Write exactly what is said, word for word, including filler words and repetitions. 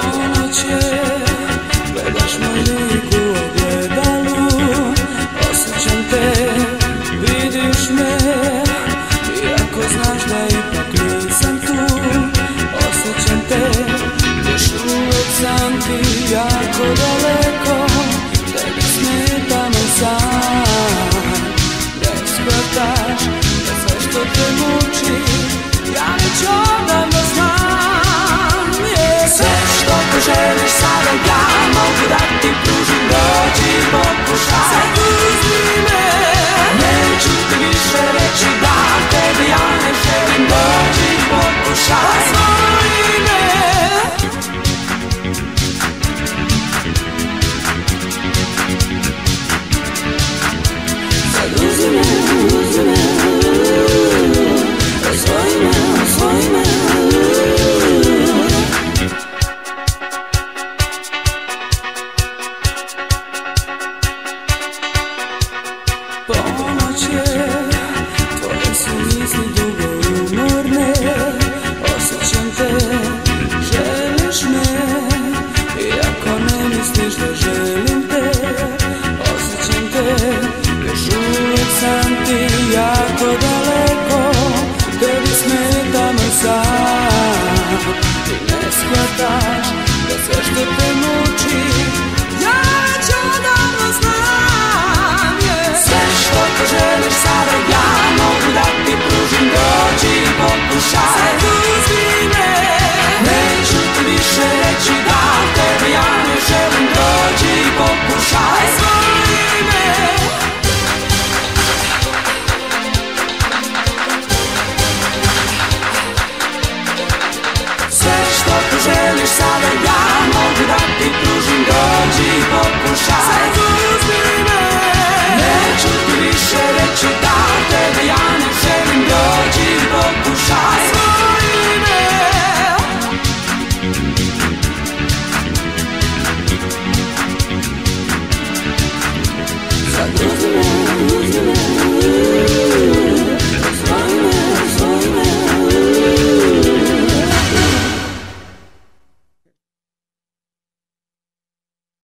Ponoć je, gledaš moj lik u ogledalu. Osjećam te, vidiš me, iako znaš da ipak nisam tu. Osjećam te, još uvek sam ti jako daleko. Tebi smeta me sam, ne shvataš da sve što te muči ja neću.